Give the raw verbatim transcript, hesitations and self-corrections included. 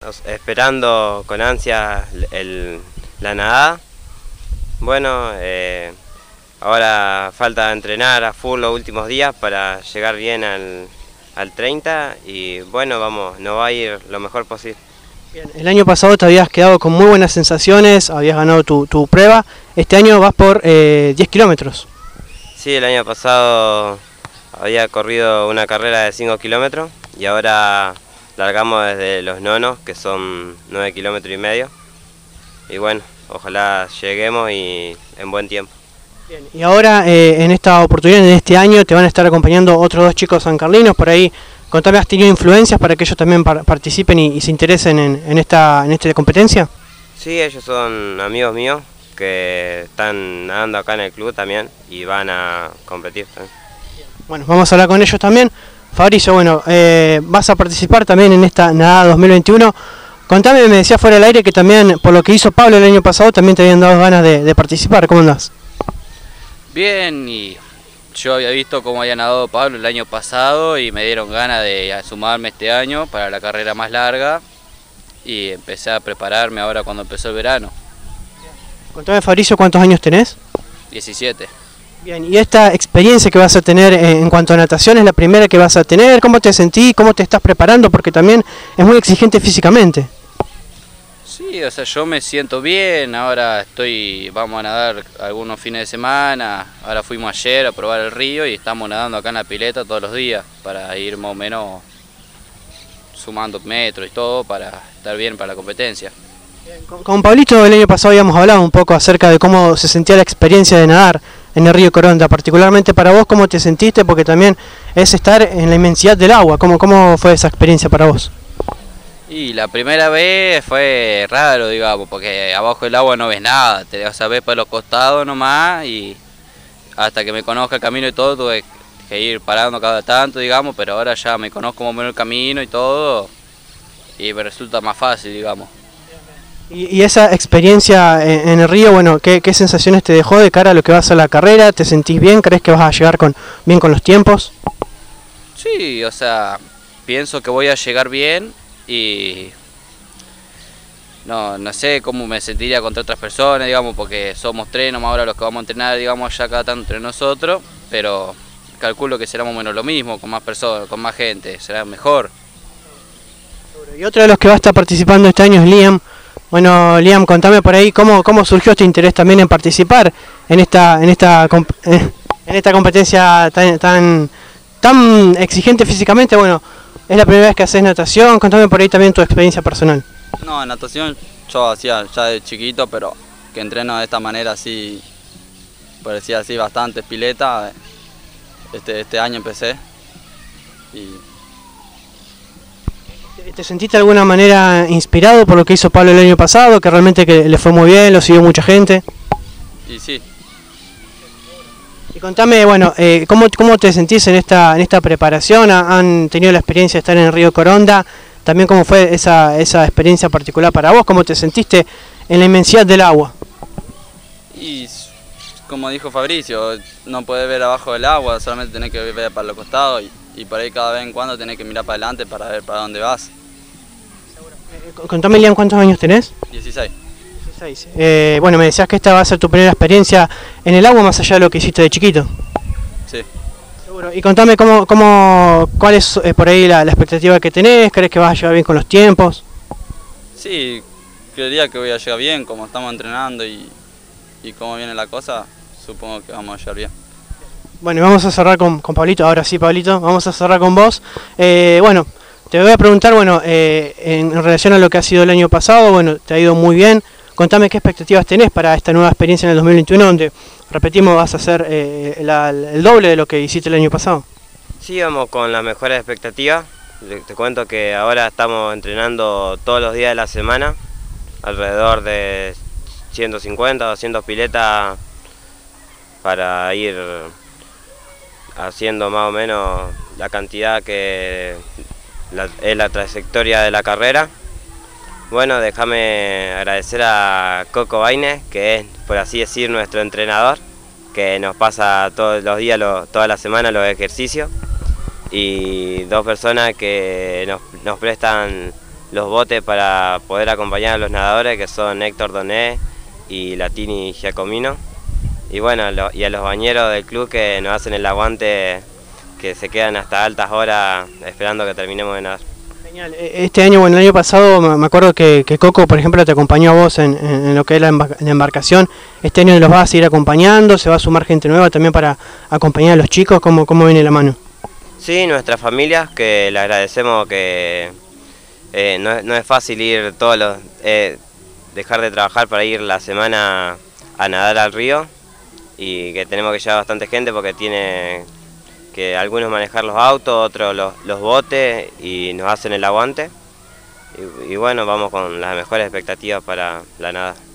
Esperando con ansia el, la nadada. Bueno, eh, ahora falta entrenar a full los últimos días para llegar bien al, al treinta y bueno, vamos, nos va a ir lo mejor posible. Bien, el año pasado te habías quedado con muy buenas sensaciones, habías ganado tu, tu prueba, este año vas por eh, diez kilómetros. Sí, el año pasado había corrido una carrera de cinco kilómetros y ahora largamos desde los nonos, que son nueve kilómetros y medio. Y bueno, ojalá lleguemos y en buen tiempo. Bien, y ahora eh, en esta oportunidad, en este año, te van a estar acompañando otros dos chicos sancarlinos. Por ahí, contame, ¿has tenido influencias para que ellos también par participen y, y se interesen en, en, esta, en esta competencia? Sí, ellos son amigos míos que están nadando acá en el club también y van a competir también. Bueno, vamos a hablar con ellos también. Fabricio, bueno, eh, vas a participar también en esta nadada dos mil veintiuno. Contame, me decía fuera del aire que también, por lo que hizo Pablo el año pasado, también te habían dado ganas de, de participar. ¿Cómo andás? Bien, y yo había visto cómo había nadado Pablo el año pasado y me dieron ganas de sumarme este año para la carrera más larga y empecé a prepararme ahora cuando empezó el verano. Contame, Fabricio, ¿cuántos años tenés? diecisiete. Bien, y esta experiencia que vas a tener en cuanto a natación es la primera que vas a tener. ¿Cómo te sentís? ¿Cómo te estás preparando? Porque también es muy exigente físicamente. Sí, o sea, yo me siento bien, ahora estoy, vamos a nadar algunos fines de semana, ahora fuimos ayer a probar el río y estamos nadando acá en la pileta todos los días para ir más o menos sumando metros y todo para estar bien para la competencia. Con, con Pablito el año pasado habíamos hablado un poco acerca de cómo se sentía la experiencia de nadar en el río Coronda, particularmente para vos, ¿cómo te sentiste? Porque también es estar en la inmensidad del agua. ¿Cómo, cómo fue esa experiencia para vos? Y la primera vez fue raro, digamos, porque abajo del agua no ves nada, te vas a ver por los costados nomás y hasta que me conozca el camino y todo tuve que ir parando cada tanto, digamos, pero ahora ya me conozco más o menos el camino y todo y me resulta más fácil, digamos. Y, y esa experiencia en, en el río, bueno, ¿qué, ¿qué sensaciones te dejó de cara a lo que vas a la carrera? ¿Te sentís bien? ¿Crees que vas a llegar con, bien con los tiempos? Sí, o sea, pienso que voy a llegar bien y no, no sé cómo me sentiría contra otras personas, digamos, porque somos tres nomás ahora los que vamos a entrenar, digamos, ya cada tanto entre nosotros, pero calculo que será más o menos lo mismo, con más personas, con más gente, será mejor. Y otro de los que va a estar participando este año es Liam. Bueno, Liam, contame por ahí cómo, cómo surgió este interés también en participar en esta, en esta, en esta competencia tan, tan, tan exigente físicamente. Bueno, es la primera vez que haces natación, contame por ahí también tu experiencia personal. No, natación yo hacía ya de chiquito, pero que entreno de esta manera así, parecía así bastante pileta, este, este año empecé y... ¿Te sentiste de alguna manera inspirado por lo que hizo Pablo el año pasado, que realmente que le fue muy bien, lo siguió mucha gente? Y sí. Y contame, bueno, eh, ¿cómo, ¿cómo te sentís en esta, en esta preparación? ¿Han tenido la experiencia de estar en el río Coronda? También, ¿cómo fue esa, esa experiencia particular para vos? ¿Cómo te sentiste en la inmensidad del agua? Y como dijo Fabricio, no podés ver abajo del agua, solamente tenés que ver para los costados y, y por ahí cada vez en cuando tenés que mirar para adelante para ver para dónde vas. Contame, Liam, ¿cuántos años tenés? dieciséis. dieciséis. Eh, bueno, me decías que esta va a ser tu primera experiencia en el agua, más allá de lo que hiciste de chiquito. Sí. Seguro. Y contame cómo, cómo, cuál es eh, por ahí la, la expectativa que tenés, ¿crees que vas a llegar bien con los tiempos? Sí, creería que voy a llegar bien, como estamos entrenando y, y cómo viene la cosa, supongo que vamos a llegar bien. Bueno, y vamos a cerrar con, con Pablito, ahora sí, Pablito, vamos a cerrar con vos. Eh, bueno, te voy a preguntar, bueno, eh, en, en relación a lo que ha sido el año pasado, bueno, te ha ido muy bien. Contame qué expectativas tenés para esta nueva experiencia en el dos mil veintiuno, donde, repetimos, vas a hacer eh, la, el doble de lo que hiciste el año pasado. Sí, vamos con las mejores expectativas. Te cuento que ahora estamos entrenando todos los días de la semana, alrededor de ciento cincuenta, doscientas piletas para ir haciendo más o menos la cantidad que la, es la trayectoria de la carrera. Bueno, déjame agradecer a Coco Baines, que es, por así decir, nuestro entrenador, que nos pasa todos los días, lo, toda la semana los ejercicios, y dos personas que nos, nos prestan los botes para poder acompañar a los nadadores, que son Héctor Doné y Latini Giacomino. Y bueno, lo, y a los bañeros del club que nos hacen el aguante, que se quedan hasta altas horas esperando que terminemos de nadar. Genial. Este año, bueno, el año pasado me acuerdo que, que Coco, por ejemplo, te acompañó a vos en, en, en lo que es la, embar la embarcación. Este año los vas a seguir acompañando, se va a sumar gente nueva también para acompañar a los chicos. ¿Cómo, cómo viene la mano? Sí, nuestras familias, que le agradecemos que eh, no, no es fácil ir todos los, eh, dejar de trabajar para ir la semana a nadar al río, y que tenemos que llevar bastante gente porque tiene que algunos manejar los autos, otros los, los botes, y nos hacen el aguante. Y, y bueno, vamos con las mejores expectativas para la nada.